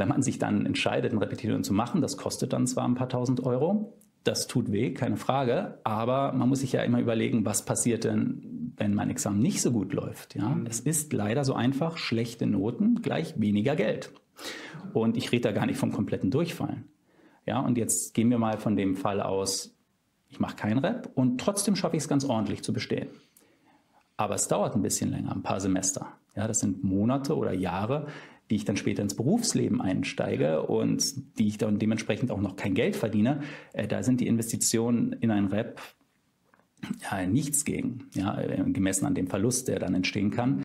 wenn man sich dann entscheidet, eine Repetition zu machen, das kostet dann zwar ein paar tausend Euro, das tut weh, keine Frage, aber man muss sich ja immer überlegen, was passiert denn, wenn mein Examen nicht so gut läuft. Ja? Es ist leider so einfach, schlechte Noten gleich weniger Geld. Und ich rede da gar nicht vom kompletten Durchfallen. Ja, und jetzt gehen wir mal von dem Fall aus, ich mache kein Rep und trotzdem schaffe ich es ganz ordentlich zu bestehen. Aber es dauert ein bisschen länger, ein paar Semester. Ja, das sind Monate oder Jahre, die ich dann später ins Berufsleben einsteige und die ich dann dementsprechend auch noch kein Geld verdiene. Da sind die Investitionen in ein Rep nichts gegen, ja, gemessen an dem Verlust, der dann entstehen kann.